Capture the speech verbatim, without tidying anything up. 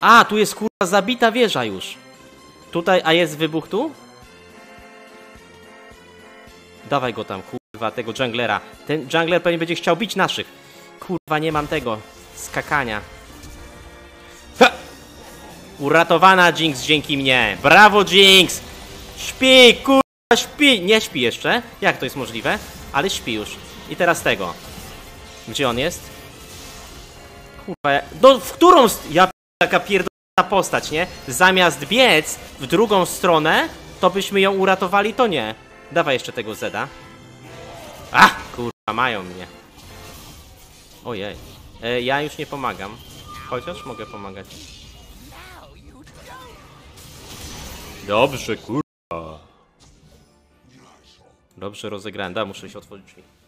A, tu jest kurwa zabita wieża już. Tutaj, a jest wybuch tu? Dawaj go tam, kurwa, tego junglera. Ten jungler pewnie będzie chciał bić naszych. Kurwa, nie mam tego skakania. Ha! Uratowana Jinx dzięki mnie. Brawo, Jinx! Śpi, kurwa, śpi. Nie śpi jeszcze. Jak to jest możliwe? Ale śpi już. I teraz tego. Gdzie on jest? Kurwa, no w którą... Ja taka pierdolona postać, nie? Zamiast biec w drugą stronę, to byśmy ją uratowali, to nie. Dawaj jeszcze tego Zeda. Ach, kurwa, mają mnie. Ojej. E, ja już nie pomagam. Chociaż mogę pomagać. Dobrze, kurwa. Dobrze rozegrałem. Da, muszę się otworzyć drzwi.